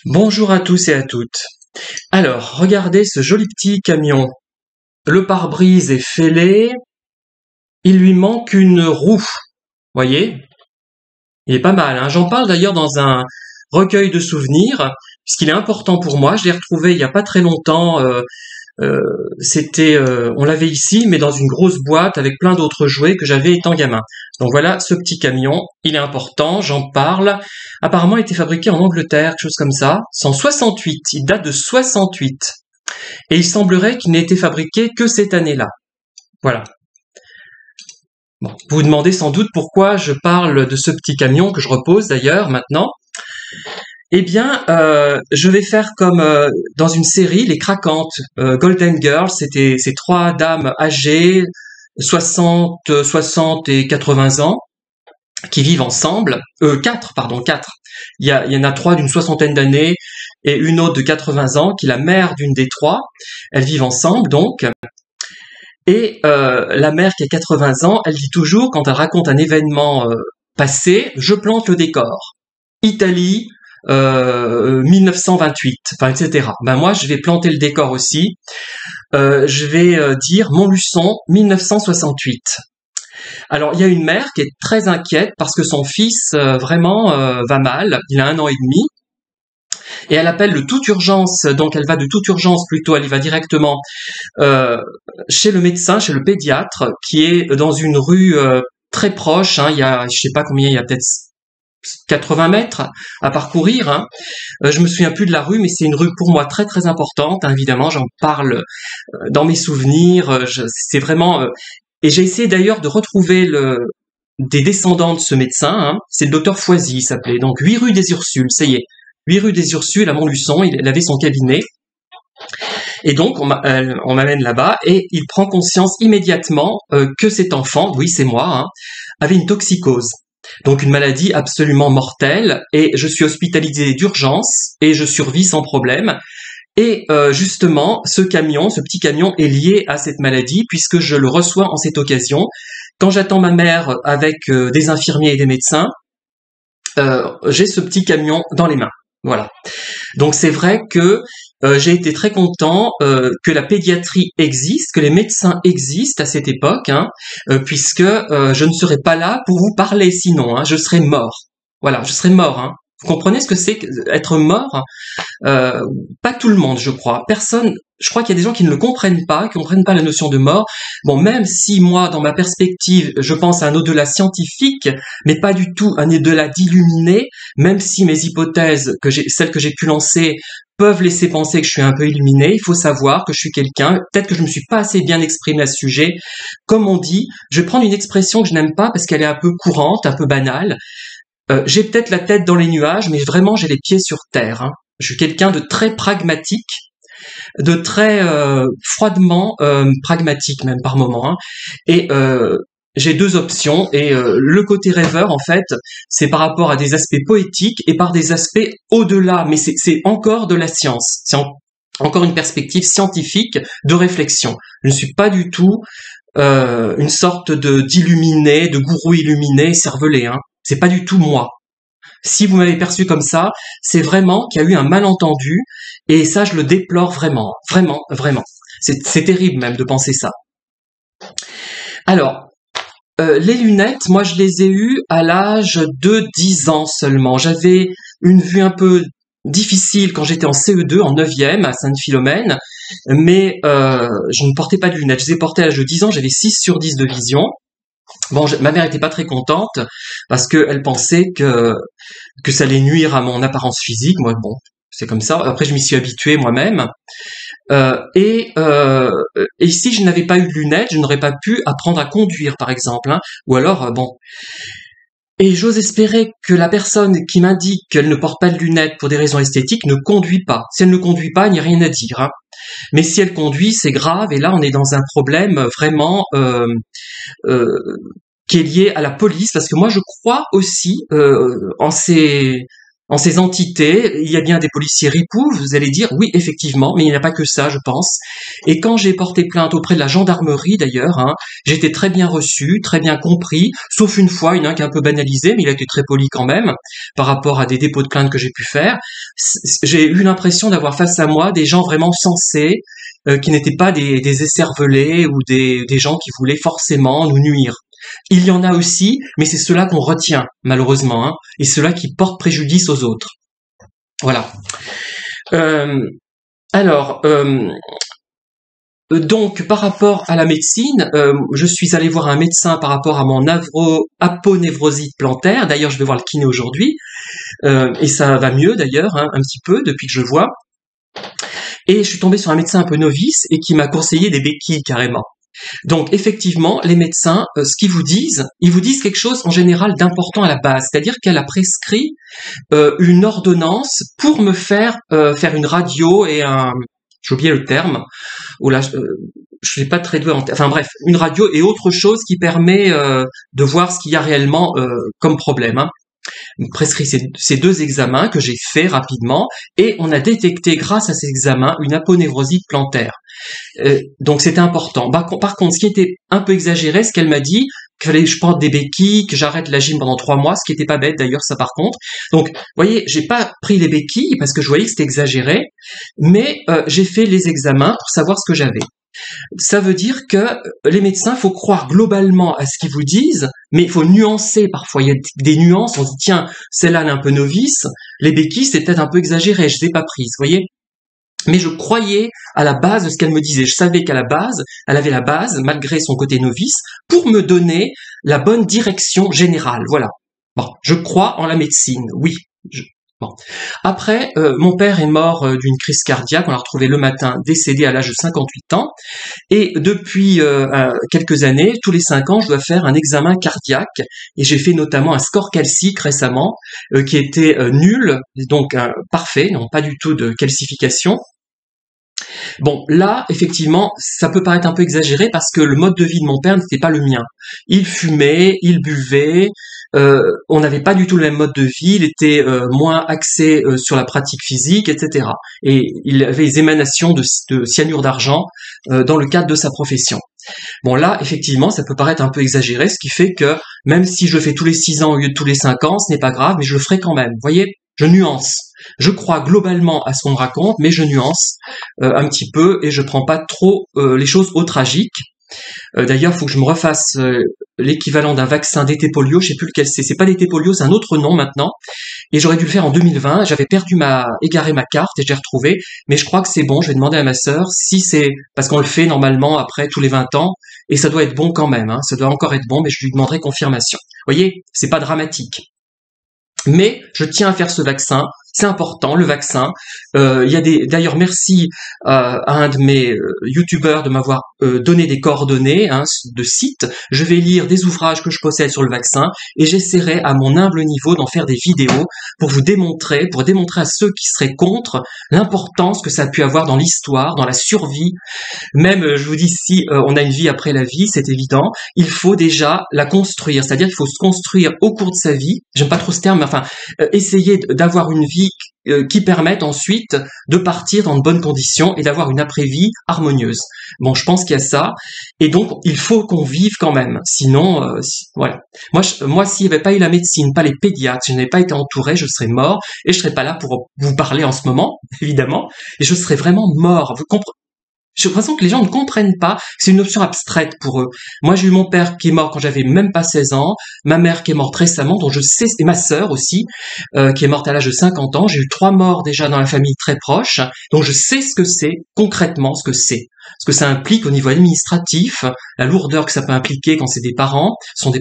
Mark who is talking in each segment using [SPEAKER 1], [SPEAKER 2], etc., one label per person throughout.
[SPEAKER 1] Bonjour à tous et à toutes. Alors, regardez ce joli petit camion. Le pare-brise est fêlé, il lui manque une roue. Voyez? Il est pas mal, hein. J'en parle d'ailleurs dans un recueil de souvenirs, puisqu'il est important pour moi. Je l'ai retrouvé il y a pas très longtemps. Euh, on l'avait ici, mais dans une grosse boîte avec plein d'autres jouets que j'avais étant gamin. Donc voilà, ce petit camion, il est important, j'en parle. Apparemment, il était fabriqué en Angleterre, quelque chose comme ça. C'est en 68, il date de 68. Et il semblerait qu'il n'ait été fabriqué que cette année-là. Voilà. Bon, vous vous demandez sans doute pourquoi je parle de ce petit camion que je repose d'ailleurs maintenant. Eh bien, je vais faire comme dans une série, Les Craquantes, Golden Girls, c'était ces trois dames âgées, 60, 60 et 80 ans, qui vivent ensemble, quatre. Il y en a trois d'une soixantaine d'années et une autre de 80 ans, qui est la mère d'une des trois. Elles vivent ensemble, donc. Et la mère qui a 80 ans, elle dit toujours, quand elle raconte un événement passé, je plante le décor. Italie, 1928, enfin, etc. Ben moi, je vais planter le décor aussi. Je vais dire Montluçon, 1968. Alors, il y a une mère qui est très inquiète parce que son fils vraiment va mal. Il a 1 an et demi. Et elle appelle de toute urgence, donc elle va de toute urgence plutôt, elle y va directement chez le médecin, chez le pédiatre, qui est dans une rue très proche. Hein, il y a, je sais pas combien, il y a peut-être 80 mètres à parcourir. Hein. Je me souviens plus de la rue, mais c'est une rue pour moi très très importante. Hein, évidemment, j'en parle dans mes souvenirs. C'est vraiment. Et j'ai essayé d'ailleurs de retrouver des descendants de ce médecin. Hein. C'est le docteur Foisy, il s'appelait. Donc 8 rue des Ursules, ça y est. 8 rue des Ursules à Montluçon, il avait son cabinet. Et donc, on m'amène là-bas et il prend conscience immédiatement que cet enfant, oui, c'est moi, hein, avait une toxicose. Donc une maladie absolument mortelle, et je suis hospitalisé d'urgence et je survis sans problème. Et justement, ce petit camion est lié à cette maladie puisque je le reçois en cette occasion. Quand j'attends ma mère avec des infirmiers et des médecins, j'ai ce petit camion dans les mains. Voilà. Donc c'est vrai que j'ai été très content que la pédiatrie existe, que les médecins existent à cette époque, hein, puisque je ne serais pas là pour vous parler sinon, hein, je serais mort. Voilà, je serais mort. Hein. Vous comprenez ce que c'est être mort? Pas tout le monde, je crois. Personne. Je crois qu'il y a des gens qui ne le comprennent pas, qui ne comprennent pas la notion de mort. Bon, même si moi, dans ma perspective, je pense à un au-delà scientifique, mais pas du tout un au-delà d'illuminé, même si mes hypothèses, celles que j'ai pu lancer, peuvent laisser penser que je suis un peu illuminé, il faut savoir que je suis quelqu'un, peut-être que je ne me suis pas assez bien exprimé à ce sujet. Comme on dit, je vais prendre une expression que je n'aime pas parce qu'elle est un peu courante, un peu banale. J'ai peut-être la tête dans les nuages, mais vraiment j'ai les pieds sur terre. Hein. Je suis quelqu'un de très pragmatique, de très froidement pragmatique même par moment. Hein. Et j'ai deux options. Et le côté rêveur, en fait, c'est par rapport à des aspects poétiques et par des aspects au-delà. Mais c'est encore de la science. C'est encore une perspective scientifique de réflexion. Je ne suis pas du tout une sorte d'illuminé, de gourou illuminé, cervelé. Hein. C'est pas du tout moi. Si vous m'avez perçu comme ça, c'est vraiment qu'il y a eu un malentendu, et ça, je le déplore vraiment, vraiment, vraiment. C'est terrible même de penser ça. Alors, les lunettes, moi, je les ai eues à l'âge de 10 ans seulement. J'avais une vue un peu difficile quand j'étais en CE2, en 9e, à Sainte-Philomène, mais je ne portais pas de lunettes. Je les ai portées à l'âge de 10 ans, j'avais 6 sur 10 de vision. Bon, ma mère était pas très contente parce qu'elle pensait que ça allait nuire à mon apparence physique. Moi, bon, c'est comme ça. Après, je m'y suis habitué moi-même. Et si je n'avais pas eu de lunettes, je n'aurais pas pu apprendre à conduire, par exemple. Hein. Ou alors, bon. Et j'ose espérer que la personne qui m'indique qu'elle ne porte pas de lunettes pour des raisons esthétiques ne conduit pas. Si elle ne conduit pas, il n'y a rien à dire. Hein. Mais si elle conduit, c'est grave. Et là, on est dans un problème vraiment qui est lié à la police, parce que moi, je crois aussi en ces En ces entités, il y a bien des policiers ripoux, vous allez dire, oui, effectivement, mais il n'y a pas que ça, je pense. Et quand j'ai porté plainte auprès de la gendarmerie, d'ailleurs, hein, j'ai été très bien reçu, très bien compris, sauf une fois, il y en a un qui est un peu banalisé, mais il a été très poli quand même, par rapport à des dépôts de plainte que j'ai pu faire. J'ai eu l'impression d'avoir face à moi des gens vraiment sensés, qui n'étaient pas des écervelés ou des gens qui voulaient forcément nous nuire. Il y en a aussi, mais c'est ceux-là qu'on retient, malheureusement, hein, et ceux-là qui portent préjudice aux autres. Voilà. Euh, alors, donc, par rapport à la médecine, je suis allé voir un médecin par rapport à mon aponévrosite plantaire. D'ailleurs, je vais voir le kiné aujourd'hui, et ça va mieux d'ailleurs, hein, un petit peu, depuis que je vois. Et je suis tombé sur un médecin un peu novice et qui m'a conseillé des béquilles carrément. Donc effectivement, les médecins, ce qu'ils vous disent, ils vous disent quelque chose en général d'important à la base, c'est-à-dire qu'elle a prescrit une ordonnance pour me faire faire une radio et j'ai oublié le terme, ou là, je n'ai pas très doué en tête, enfin bref, une radio et autre chose qui permet de voir ce qu'il y a réellement comme problème. Hein. Prescrit ces deux examens que j'ai fait rapidement et on a détecté grâce à ces examens une aponévrosite plantaire. Donc c'était important. Par contre, ce qui était un peu exagéré, ce qu'elle m'a dit, qu'il fallait que je porte des béquilles, que j'arrête la gym pendant 3 mois, ce qui était pas bête d'ailleurs ça par contre. Donc, vous voyez, j'ai pas pris les béquilles parce que je voyais que c'était exagéré, mais j'ai fait les examens pour savoir ce que j'avais. Ça veut dire que les médecins, faut croire globalement à ce qu'ils vous disent, mais il faut nuancer parfois. Il y a des nuances, on se dit, tiens, celle-là elle est un peu novice, les béquilles c'est peut-être un peu exagéré, je les ai pas prises, vous voyez. Mais je croyais à la base de ce qu'elle me disait. Je savais qu'à la base, elle avait la base, malgré son côté novice, pour me donner la bonne direction générale. Voilà. Bon, je crois en la médecine, oui. Bon. Après, mon père est mort d'une crise cardiaque. On l'a retrouvé le matin, décédé à l'âge de 58 ans. Et depuis quelques années, tous les 5 ans, je dois faire un examen cardiaque. Et j'ai fait notamment un score calcique récemment, qui était nul, donc parfait, non pas du tout de calcification. Bon, là, effectivement, ça peut paraître un peu exagéré parce que le mode de vie de mon père n'était pas le mien. Il fumait, il buvait, on n'avait pas du tout le même mode de vie, il était moins axé sur la pratique physique, etc. Et il avait des émanations de cyanure d'argent dans le cadre de sa profession. Bon, là, effectivement, ça peut paraître un peu exagéré, ce qui fait que même si je le fais tous les 6 ans au lieu de tous les 5 ans, ce n'est pas grave, mais je le ferai quand même. Vous voyez, je nuance. Je crois globalement à ce qu'on me raconte, mais je nuance un petit peu et je prends pas trop les choses au tragique. D'ailleurs, il faut que je me refasse l'équivalent d'un vaccin d'été polio, je sais plus lequel c'est. C'est pas l'été polio, c'est un autre nom maintenant. Et j'aurais dû le faire en 2020. J'avais égaré ma carte et j'ai retrouvé. Mais je crois que c'est bon. Je vais demander à ma sœur si c'est parce qu'on le fait normalement après tous les 20 ans et ça doit être bon quand même. Hein. Ça doit encore être bon, mais je lui demanderai confirmation. Vous voyez, c'est pas dramatique. Mais je tiens à faire ce vaccin. C'est important, le vaccin. Il y a d'ailleurs, merci à un de mes youtubeurs de m'avoir donné des coordonnées de sites. Je vais lire des ouvrages que je possède sur le vaccin et j'essaierai à mon humble niveau d'en faire des vidéos pour démontrer à ceux qui seraient contre l'importance que ça a pu avoir dans l'histoire, dans la survie. Même, je vous dis, si on a une vie après la vie, c'est évident, il faut déjà la construire. C'est-à-dire qu'il faut se construire au cours de sa vie. J'aime pas trop ce terme, mais enfin, essayer d'avoir une vie qui permette ensuite de partir dans de bonnes conditions et d'avoir une après-vie harmonieuse. Bon, je pense qu'il y a ça, et donc il faut qu'on vive quand même. Sinon, voilà. Moi, s'il n'y avait pas eu la médecine, pas les pédiatres, si je n'avais pas été entouré, je serais mort et je serais pas là pour vous parler en ce moment, évidemment, et je serais vraiment mort. Vous comprenez? J'ai l'impression que les gens ne comprennent pas, c'est une option abstraite pour eux. Moi, j'ai eu mon père qui est mort quand j'avais même pas 16 ans, ma mère qui est morte récemment, dont je sais, et ma sœur aussi, qui est morte à l'âge de 50 ans. J'ai eu 3 morts déjà dans la famille très proche, donc je sais ce que c'est, concrètement ce que c'est. Ce que ça implique au niveau administratif, la lourdeur que ça peut impliquer quand c'est des parents,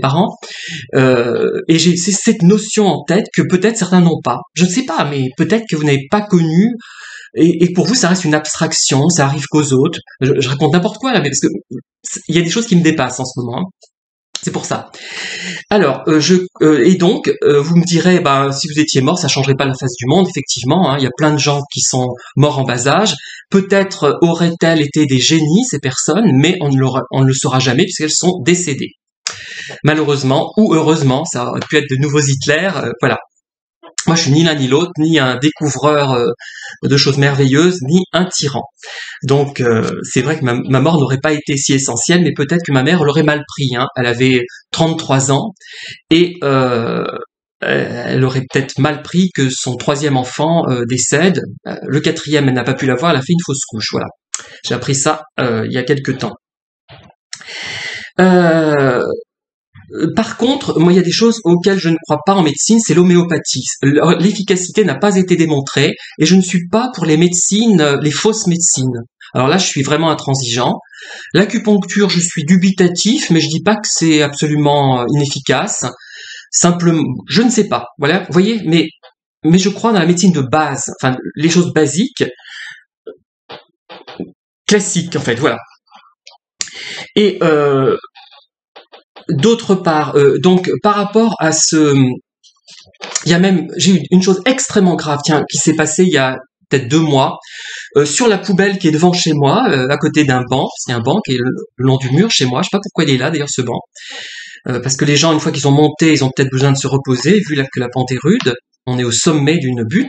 [SPEAKER 1] et j'ai cette notion en tête que peut-être certains n'ont pas. Je ne sais pas, mais peut-être que vous n'avez pas connu. Et pour vous, ça reste une abstraction, ça arrive qu'aux autres. Je raconte n'importe quoi là, mais parce que il y a des choses qui me dépassent en ce moment. Hein. C'est pour ça. Alors, et donc, vous me direz, si vous étiez mort, ça changerait pas la face du monde. Effectivement, hein, il y a plein de gens qui sont morts en bas âge. Peut-être auraient-elles été des génies ces personnes, mais on ne le saura jamais puisqu'elles sont décédées. Malheureusement ou heureusement, ça aurait pu être de nouveaux Hitler. Voilà. Moi, je suis ni l'un ni l'autre, ni un découvreur de choses merveilleuses, ni un tyran. Donc, c'est vrai que ma mort n'aurait pas été si essentielle, mais peut-être que ma mère l'aurait mal pris. Hein. Elle avait 33 ans et elle aurait peut-être mal pris que son troisième enfant décède. Le quatrième, elle n'a pas pu l'avoir, elle a fait une fausse couche. Voilà. J'ai appris ça il y a quelque temps. Par contre, moi, il y a des choses auxquelles je ne crois pas en médecine, c'est l'homéopathie. L'efficacité n'a pas été démontrée et je ne suis pas pour les médecines, les fausses médecines. Alors là, je suis vraiment intransigeant. L'acupuncture, je suis dubitatif, mais je dis pas que c'est absolument inefficace. Simplement, je ne sais pas. Voilà, vous voyez, mais je crois dans la médecine de base, enfin les choses basiques, classiques en fait, voilà. Et d'autre part, donc par rapport à il y a même, j'ai eu une chose extrêmement grave, tiens, qui s'est passée il y a peut-être 2 mois, sur la poubelle qui est devant chez moi, à côté d'un banc. C'est un banc qui est le long du mur chez moi. Je sais pas pourquoi il est là d'ailleurs ce banc, parce que les gens une fois qu'ils ont monté, ils ont peut-être besoin de se reposer vu que la pente est rude. On est au sommet d'une butte,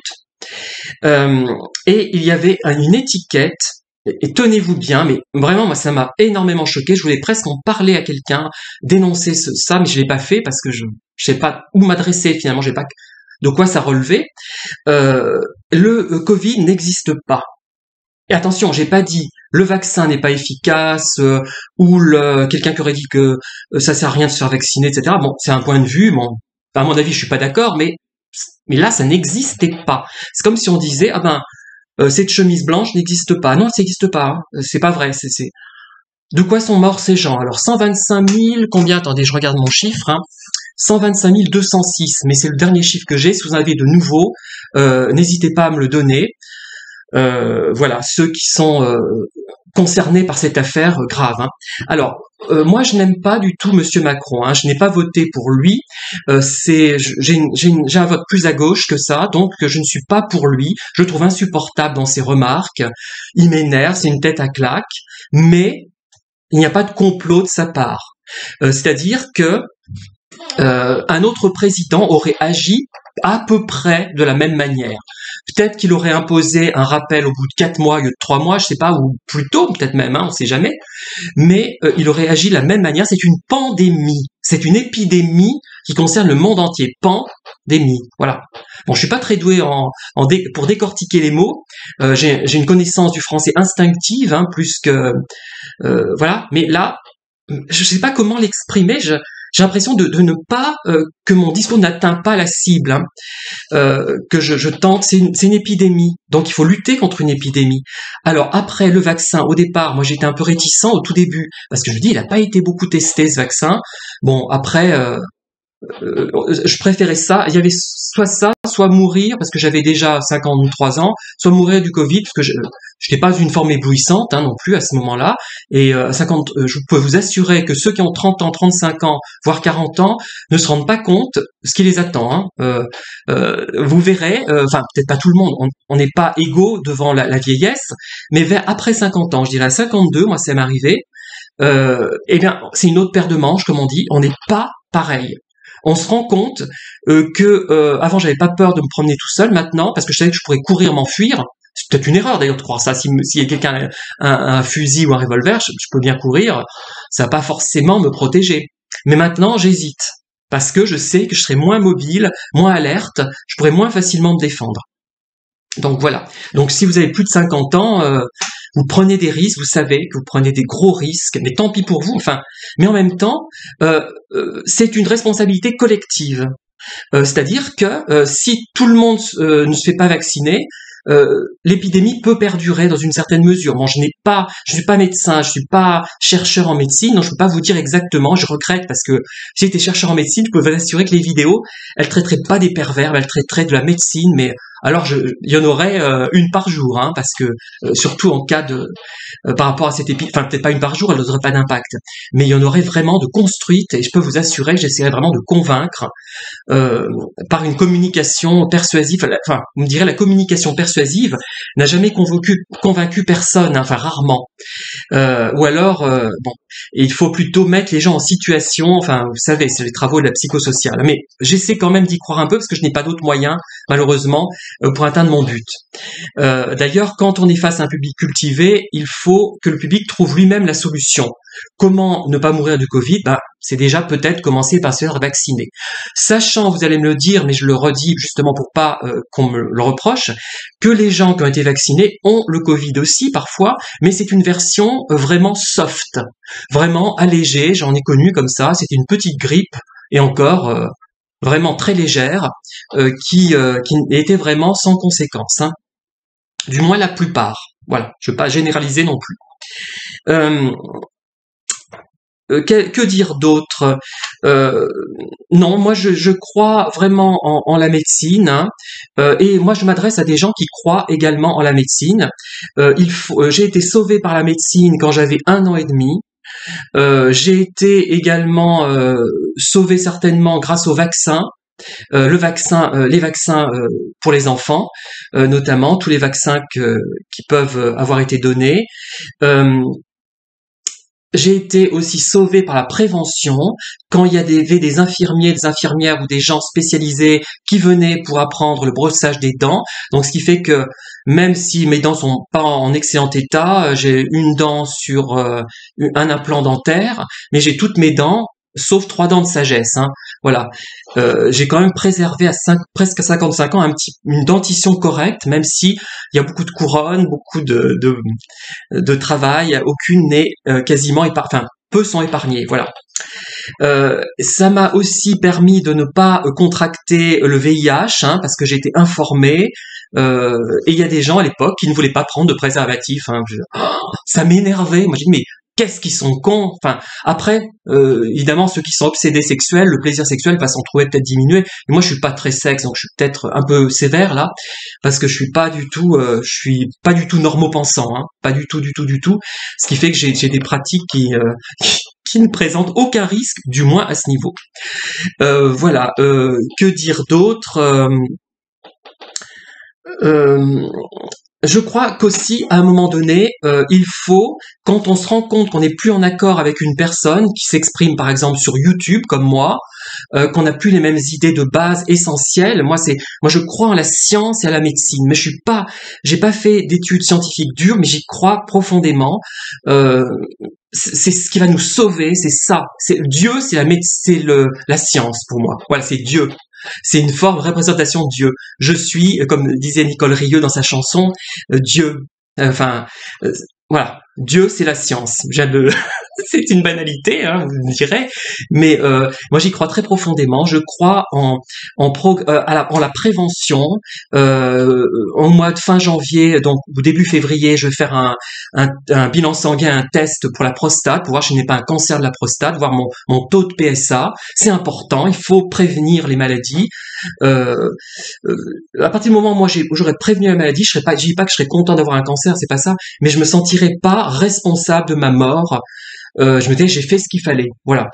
[SPEAKER 1] et il y avait une étiquette. Et tenez-vous bien, mais vraiment, moi, ça m'a énormément choqué. Je voulais presque en parler à quelqu'un, dénoncer ça, mais je l'ai pas fait parce que je sais pas où m'adresser finalement. Je sais pas de quoi ça relevait. Le Covid n'existe pas. Et attention, j'ai pas dit le vaccin n'est pas efficace ou quelqu'un qui aurait dit que ça sert à rien de se faire vacciner, etc. Bon, c'est un point de vue. Bon, à mon avis, je suis pas d'accord, mais là, ça n'existait pas. C'est comme si on disait cette chemise blanche n'existe pas. Non, ça n'existe pas. Hein. C'est pas vrai. C'est de quoi sont morts ces gens? Alors 125 000, combien? Attendez, je regarde mon chiffre. Hein. 125 206, mais c'est le dernier chiffre que j'ai. Si vous en avez de nouveaux, n'hésitez pas à me le donner. Voilà, ceux qui sont concernés par cette affaire grave. Hein. Alors, moi, je n'aime pas du tout Monsieur Macron. Hein. Je n'ai pas voté pour lui. J'ai un vote plus à gauche que ça, donc je ne suis pas pour lui. Je le trouve insupportable dans ses remarques. Il m'énerve, c'est une tête à claque. Mais il n'y a pas de complot de sa part. C'est-à-dire que un autre président aurait agi à peu près de la même manière. Peut-être qu'il aurait imposé un rappel au bout de 4 mois au lieu de 3 mois, je sais pas, ou plus tôt, peut-être même, hein, on sait jamais. Mais il aurait agi de la même manière. C'est une pandémie, c'est une épidémie qui concerne le monde entier. Pandémie, voilà. Bon, je suis pas très doué pour décortiquer les mots. J'ai une connaissance du français instinctive, hein, plus que voilà. Mais là, je sais pas comment l'exprimer. J'ai l'impression de ne pas que mon discours n'atteint pas la cible, hein, que je tente. C'est une épidémie, donc il faut lutter contre une épidémie. Alors après le vaccin, au départ, moi j'étais un peu réticent au tout début parce que je dis il n'a pas été beaucoup testé ce vaccin. Bon après, je préférais ça. Il y avait soit ça, soit mourir parce que j'avais déjà 53 ans, soit mourir du Covid parce que je n'étais pas une forme éblouissante hein, non plus à ce moment-là. Et je peux vous assurer que ceux qui ont 30 ans, 35 ans, voire 40 ans, ne se rendent pas compte ce qui les attend. Hein. Vous verrez, enfin peut-être pas tout le monde, on n'est pas égaux devant la vieillesse, mais après 50 ans, je dirais à 52, moi ça m'est arrivé. Eh bien, c'est une autre paire de manches, comme on dit. On n'est pas pareil. On se rend compte que avant j'avais pas peur de me promener tout seul. Maintenant, parce que je savais que je pourrais courir, m'enfuir. C'est peut-être une erreur d'ailleurs de croire ça. S'il y a quelqu'un un fusil ou un revolver, je peux bien courir. Ça va pas forcément me protéger. Mais maintenant, j'hésite parce que je sais que je serai moins mobile, moins alerte. Je pourrais moins facilement me défendre. Donc voilà. Donc si vous avez plus de 50 ans, vous prenez des risques, vous savez que vous prenez des gros risques, mais tant pis pour vous. Enfin, mais en même temps, c'est une responsabilité collective. C'est-à-dire que si tout le monde ne se fait pas vacciner, l'épidémie peut perdurer dans une certaine mesure. Bon, je suis pas médecin, je suis pas chercheur en médecine, donc je peux pas vous dire exactement. Je regrette parce que si j'étais chercheur en médecine, je peux vous assurer que les vidéos, elles traiteraient pas des pervers, elles traiteraient de la médecine, mais alors il y en aurait une par jour, hein, parce que surtout en cas de par rapport à cette épidémie, enfin peut-être pas une par jour, elle n'aurait pas d'impact, mais il y en aurait vraiment de construites et je peux vous assurer que j'essaierai vraiment de convaincre par une communication persuasive. Enfin, vous me direz la communication persuasive n'a jamais convaincu personne, hein, enfin rarement. Ou alors, bon, il faut plutôt mettre les gens en situation, enfin, vous savez, c'est les travaux de la psychosociale. Mais j'essaie quand même d'y croire un peu parce que je n'ai pas d'autres moyens, malheureusement, pour atteindre mon but. D'ailleurs, quand on est face à un public cultivé, il faut que le public trouve lui-même la solution. Comment ne pas mourir du Covid? C'est déjà peut-être commencer par se faire vacciner. Sachant, vous allez me le dire, mais je le redis justement pour pas qu'on me le reproche, que les gens qui ont été vaccinés ont le Covid aussi parfois, mais c'est une version vraiment soft, vraiment allégée. J'en ai connu comme ça, c'était une petite grippe et encore vraiment très légère, qui était vraiment sans conséquence, hein. Du moins la plupart. Voilà, je ne veux pas généraliser non plus. Que dire d'autre? Non, moi je crois vraiment en la médecine, hein, et moi je m'adresse à des gens qui croient également en la médecine. J'ai été sauvé par la médecine quand j'avais 1 an et demi. J'ai été également sauvé certainement grâce au vaccin. Les vaccins pour les enfants, notamment tous les vaccins qui peuvent avoir été donnés. J'ai été aussi sauvé par la prévention quand il y avait des infirmiers, des infirmières ou des gens spécialisés qui venaient pour apprendre le brossage des dents. Donc, ce qui fait que même si mes dents sont pas en excellent état, j'ai une dent sur un implant dentaire, mais j'ai toutes mes dents sauf 3 dents de sagesse, hein. Voilà. J'ai quand même préservé presque à 55 ans une dentition correcte, même si il y a beaucoup de couronnes, beaucoup de travail, aucune n'est quasiment enfin, peu sont épargnées, voilà. Ça m'a aussi permis de ne pas contracter le VIH, hein, parce que j'ai été informé, et il y a des gens à l'époque qui ne voulaient pas prendre de préservatif, hein. Ça m'énervait, moi j'ai dit mais qu'est-ce qu'ils sont cons. Enfin, après, évidemment, ceux qui sont obsédés sexuels, le plaisir sexuel va s'en trouver peut-être diminué. Et moi, je suis pas très sexe, donc je suis peut-être un peu sévère là, parce que je suis pas du tout normopensant, hein, pas du tout. Ce qui fait que j'ai des pratiques qui ne présentent aucun risque, du moins à ce niveau. Voilà. Que dire d'autre? Je crois qu'aussi, à un moment donné, il faut, quand on se rend compte qu'on n'est plus en accord avec une personne qui s'exprime, par exemple, sur YouTube, comme moi, qu'on n'a plus les mêmes idées de base essentielles. Moi, je crois en la science et à la médecine, mais j'ai pas fait d'études scientifiques dures, mais j'y crois profondément. C'est ce qui va nous sauver, c'est ça. C'est Dieu, c'est la science pour moi. Voilà, c'est Dieu. C'est une forme de représentation de Dieu. Je suis, comme disait Nicole Rieu dans sa chanson, Dieu. Enfin, voilà. Dieu, c'est la science. C'est une banalité, hein, vous me direz, mais moi j'y crois très profondément. Je crois en la prévention. Au mois de fin janvier, donc au début février, je vais faire un bilan sanguin, un test pour la prostate, pour voir si je n'ai pas un cancer de la prostate, voir mon taux de PSA. C'est important. Il faut prévenir les maladies. À partir du moment où moi j'aurais prévenu la maladie, je dis pas que je serais content d'avoir un cancer, c'est pas ça, mais je me sentirais pas responsable de ma mort. Je me disais, j'ai fait ce qu'il fallait. Voilà.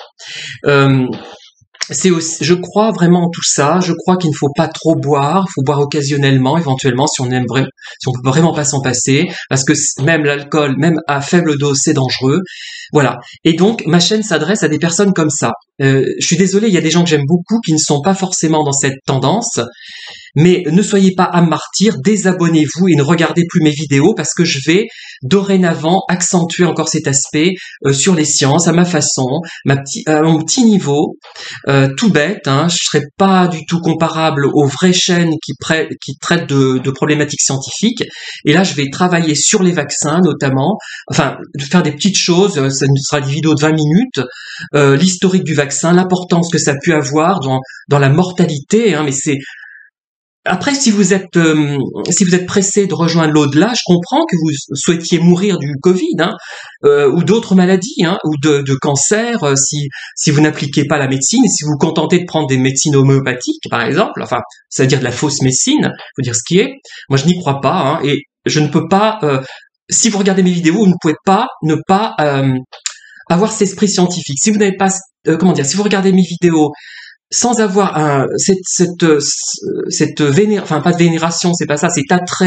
[SPEAKER 1] Je crois vraiment en tout ça. Je crois qu'il ne faut pas trop boire. Il faut boire occasionnellement, éventuellement, si on peut vraiment pas s'en passer, parce que même l'alcool, même à faible dose, c'est dangereux. Voilà. Et donc, ma chaîne s'adresse à des personnes comme ça. Je suis désolé, il y a des gens que j'aime beaucoup qui ne sont pas forcément dans cette tendance. Mais ne soyez pas âme martyr, désabonnez-vous et ne regardez plus mes vidéos parce que je vais dorénavant accentuer encore cet aspect sur les sciences à ma façon, à mon petit niveau, tout bête, hein. Je serai pas du tout comparable aux vraies chaînes qui traitent de problématiques scientifiques. Et là, je vais travailler sur les vaccins notamment, enfin faire des petites choses. Ça sera des vidéos de 20 minutes, l'historique du vaccin, l'importance que ça a pu avoir dans la mortalité, hein, mais c'est après, si vous êtes pressé de rejoindre l'au-delà, je comprends que vous souhaitiez mourir du Covid, hein, ou d'autres maladies, hein, ou de cancer, si vous n'appliquez pas la médecine, si vous vous contentez de prendre des médecines homéopathiques, par exemple, enfin, c'est-à-dire de la fausse médecine, faut dire ce qui est. Moi, je n'y crois pas, hein, et je ne peux pas. Si vous regardez mes vidéos, vous ne pouvez pas ne pas avoir cet esprit scientifique. Si vous n'avez pas, si vous regardez mes vidéos sans avoir cette pas de vénération, c'est pas ça, cet attrait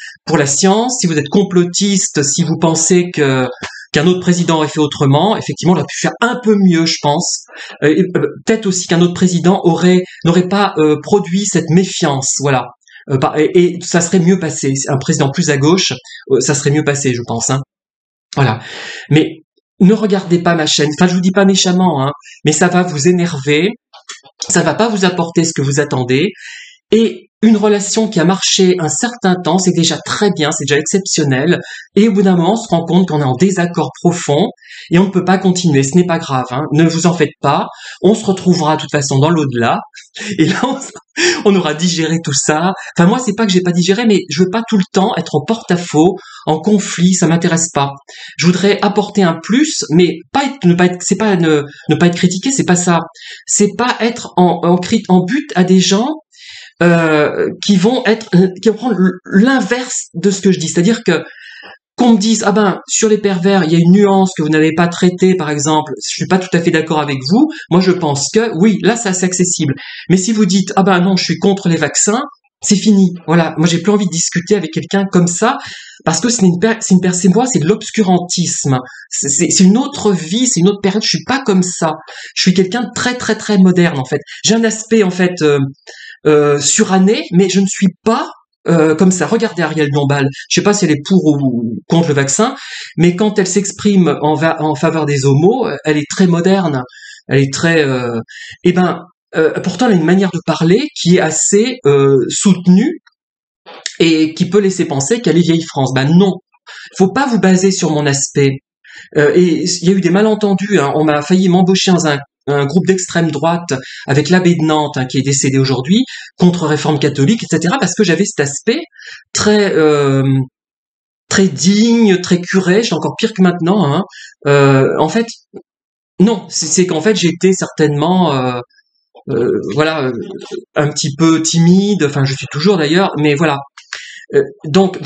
[SPEAKER 1] pour la science, si vous êtes complotiste, si vous pensez qu'un autre président aurait fait autrement, effectivement, il aurait pu faire un peu mieux, je pense. Peut-être aussi qu'un autre président n'aurait pas produit cette méfiance, voilà. Et ça serait mieux passé. Un président plus à gauche, ça serait mieux passé, je pense. Hein. Voilà. Mais ne regardez pas ma chaîne. Enfin, je vous dis pas méchamment, hein, mais ça va vous énerver. Ça va pas vous apporter ce que vous attendez. Et une relation qui a marché un certain temps, c'est déjà très bien, c'est déjà exceptionnel. Et au bout d'un moment, on se rend compte qu'on est en désaccord profond et on ne peut pas continuer. Ce n'est pas grave, hein. Ne vous en faites pas. On se retrouvera de toute façon dans l'au-delà. Et là, on aura digéré tout ça. Enfin, moi, c'est pas que j'ai pas digéré, mais je veux pas tout le temps être en porte-à-faux, en conflit. Ça m'intéresse pas. Je voudrais apporter un plus, mais c'est pas ne pas être critiqué, c'est pas ça. C'est pas être en but à des gens qui vont prendre l'inverse de ce que je dis, c'est-à-dire que qu'on me dise ah ben sur les pervers il y a une nuance que vous n'avez pas traitée par exemple, je suis pas tout à fait d'accord avec vous, moi je pense que oui là c'est assez accessible, mais si vous dites ah ben non je suis contre les vaccins, c'est fini, voilà, moi j'ai plus envie de discuter avec quelqu'un comme ça parce que c'est moi c'est de l'obscurantisme, c'est une autre vie, c'est une autre période, je suis pas comme ça, je suis quelqu'un de très très très moderne en fait, j'ai un aspect en fait surannée, mais je ne suis pas comme ça. Regardez Ariel Dombal. Je sais pas si elle est pour ou contre le vaccin, mais quand elle s'exprime en faveur des homos, elle est très moderne. Elle est très. Pourtant, elle a une manière de parler qui est assez soutenue et qui peut laisser penser qu'elle est vieille France. Ben non. Faut pas vous baser sur mon aspect. Et il y a eu des malentendus. Hein. On m'a failli m'embaucher dans un groupe d'extrême droite avec l'abbé de Nantes qui est décédé aujourd'hui, contre réforme catholique, etc. Parce que j'avais cet aspect très très digne, très curé. J'ai encore pire que maintenant. Hein. En fait, non, c'est qu'en fait j'étais certainement un petit peu timide. Enfin, je suis toujours d'ailleurs, mais voilà. Donc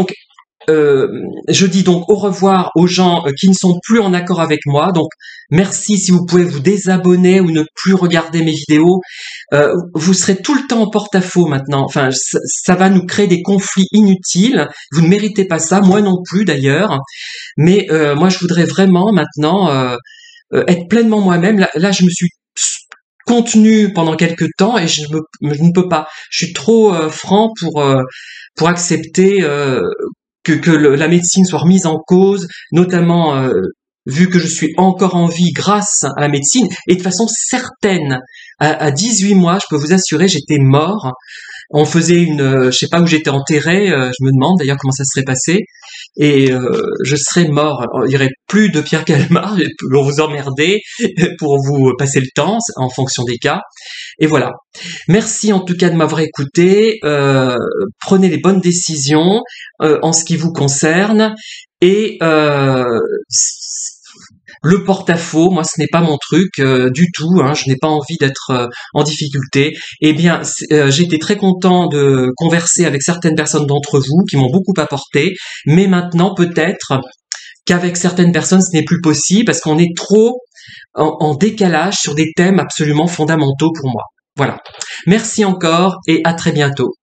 [SPEAKER 1] je dis donc au revoir aux gens qui ne sont plus en accord avec moi. Donc, merci si vous pouvez vous désabonner ou ne plus regarder mes vidéos. Vous serez tout le temps en porte-à-faux maintenant. Enfin, ça va nous créer des conflits inutiles. Vous ne méritez pas ça, moi non plus d'ailleurs. Mais moi, je voudrais vraiment maintenant être pleinement moi-même. Là, je me suis contenu pendant quelques temps et je ne peux pas. Je suis trop franc pour accepter que la médecine soit remise en cause, notamment vu que je suis encore en vie grâce à la médecine, et de façon certaine. À 18 mois, je peux vous assurer, j'étais mort. On faisait je sais pas où j'étais enterré, je me demande d'ailleurs comment ça serait passé, et je serais mort. Il y aurait plus de Pierre Calmar pour vous emmerder, pour vous passer le temps en fonction des cas. Et voilà. Merci en tout cas de m'avoir écouté. Prenez les bonnes décisions en ce qui vous concerne et le porte-à-faux, moi ce n'est pas mon truc du tout, hein, je n'ai pas envie d'être en difficulté. Eh bien, j'ai été très content de converser avec certaines personnes d'entre vous qui m'ont beaucoup apporté, mais maintenant peut-être qu'avec certaines personnes ce n'est plus possible parce qu'on est trop en décalage sur des thèmes absolument fondamentaux pour moi. Voilà. Merci encore et à très bientôt.